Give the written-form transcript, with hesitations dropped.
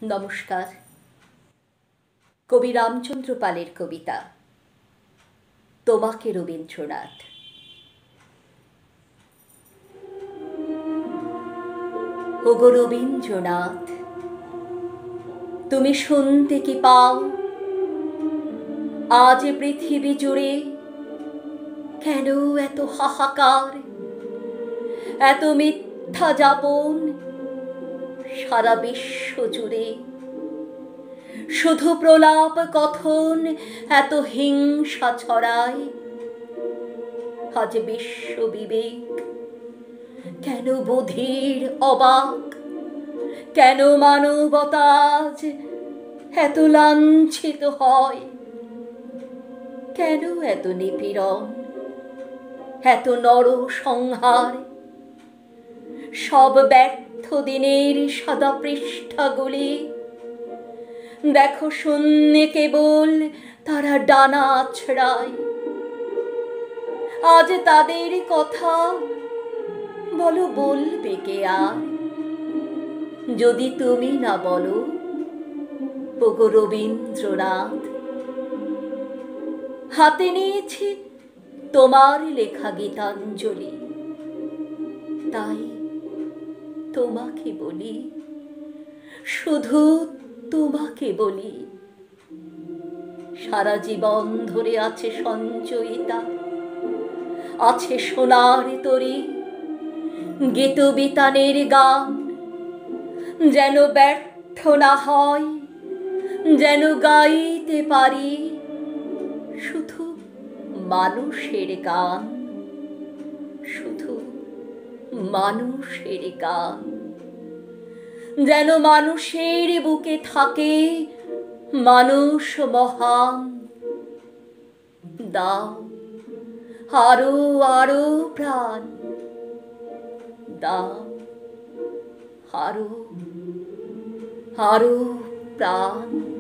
নমস্কার। কবি রামচন্দ্র পালের কবিতা তোমাকে রবীন্দ্রনাথ। ওগো রবীন্দ্রনাথ, তুমি শুনতে কি পাও আজ পৃথিবী জুড়ে কেন এত হাহাকার, এত মিথ্যা যাপন সারা বিশ্ব জুড়ে? শুধু প্রলাপ কথন এত হিংসা ছড়ায়। আজ বিশ্ব বিবেক কেন বধির অবাক, কেন মানবতা আজ এত লাঞ্ছিত হয়? কেন এত নিপীড়ন, এত নর সংহার? সব ব্যর্থ দিনের সাদা পৃষ্ঠাগুলি দেখো শূন্যে কেবল তারা ডানা আছড়ায়। আজ তাদের কথা বলো, বলবে কে আর যদি তুমি না বলো ওগো রবীন্দ্রনাথ? হাতে নিয়েছি তোমার লেখা গীতাঞ্জলি, তাই তোমাকে বলি, শুধু তোমাকে বলি। সারা জীবন ধরে আছে সঞ্চয়িতা, আছে সোনার তরী, গীত বিতানের গান, যেন ব্যর্থ না হয়, যেন গাইতে পারি শুধু মানুষের গান, শুধু মানুষের গান। যেন মানুষের বুকে থাকে মানুষ মহান। দাও আরো আরো প্রাণ, দাও আরো আরো প্রাণ।